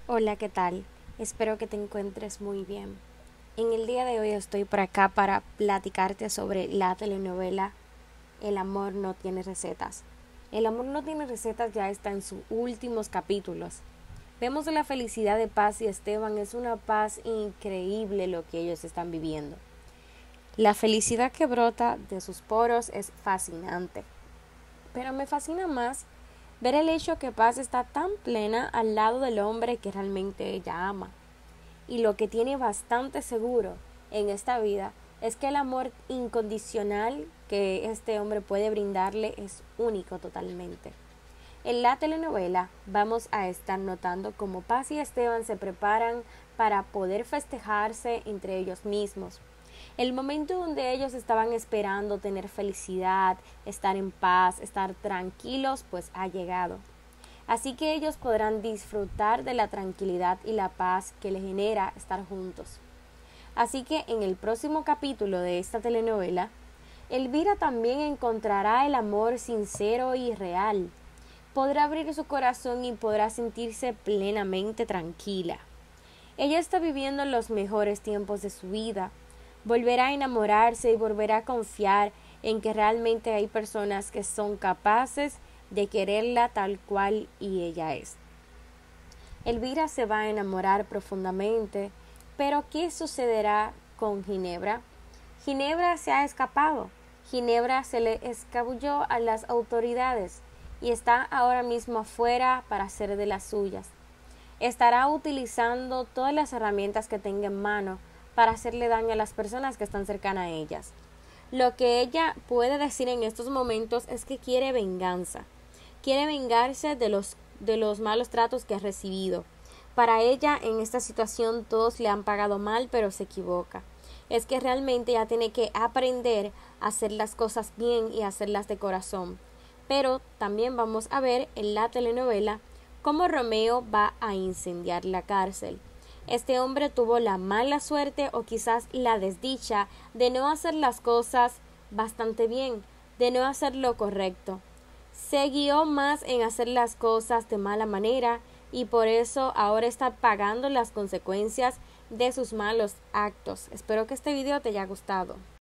Hola, ¿qué tal? Espero que te encuentres muy bien. En el día de hoy estoy por acá para platicarte sobre la telenovela El amor no tiene recetas. El amor no tiene recetas ya está en sus últimos capítulos. Vemos la felicidad de Paz y Esteban, es una paz increíble lo que ellos están viviendo. La felicidad que brota de sus poros es fascinante. Pero me fascina más ver el hecho que Paz está tan plena al lado del hombre que realmente ella ama. Y lo que tiene bastante seguro en esta vida es que el amor incondicional que este hombre puede brindarle es único totalmente. En la telenovela vamos a estar notando cómo Paz y Esteban se preparan para poder festejarse entre ellos mismos. El momento donde ellos estaban esperando tener felicidad, estar en paz, estar tranquilos, pues ha llegado. Así que ellos podrán disfrutar de la tranquilidad y la paz que les genera estar juntos. Así que en el próximo capítulo de esta telenovela, Elvira también encontrará el amor sincero y real. Podrá abrir su corazón y podrá sentirse plenamente tranquila. Ella está viviendo los mejores tiempos de su vida. Volverá a enamorarse y volverá a confiar en que realmente hay personas que son capaces de quererla tal cual y ella es. Elvira se va a enamorar profundamente, pero ¿qué sucederá con Ginebra? Ginebra se ha escapado. Ginebra se le escabulló a las autoridades y está ahora mismo afuera para hacer de las suyas. Estará utilizando todas las herramientas que tenga en mano para hacerle daño a las personas que están cercanas a ellas. Lo que ella puede decir en estos momentos es que quiere venganza. Quiere vengarse de los malos tratos que ha recibido. Para ella, en esta situación, todos le han pagado mal, pero se equivoca. Es que realmente ella tiene que aprender a hacer las cosas bien y hacerlas de corazón. Pero también vamos a ver en la telenovela cómo Romeo va a incendiar la cárcel. Este hombre tuvo la mala suerte o quizás la desdicha de no hacer las cosas bastante bien, de no hacer lo correcto. Se guió más en hacer las cosas de mala manera y por eso ahora está pagando las consecuencias de sus malos actos. Espero que este video te haya gustado.